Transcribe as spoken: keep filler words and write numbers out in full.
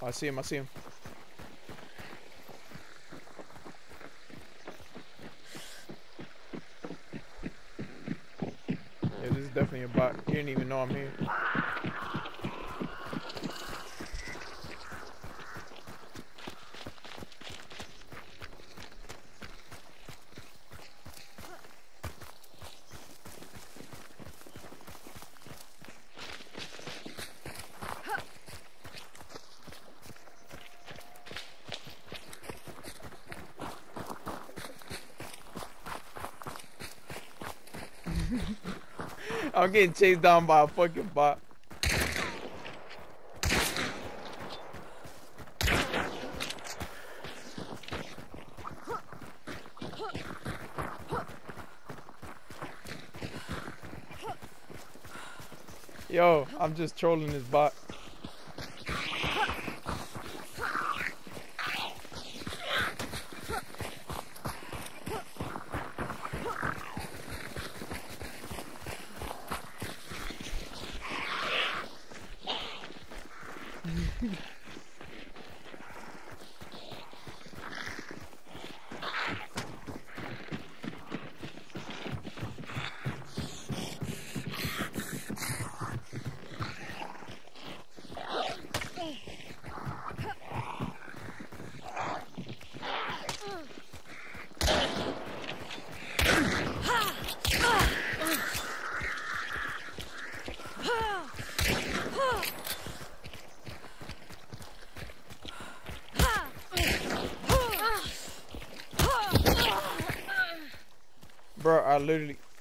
Oh, I see him, I see him. Yeah, this is definitely a bot. He didn't even know I'm here. I'm getting chased down by a fucking bot. Yo, I'm just trolling this bot. Bro, I literally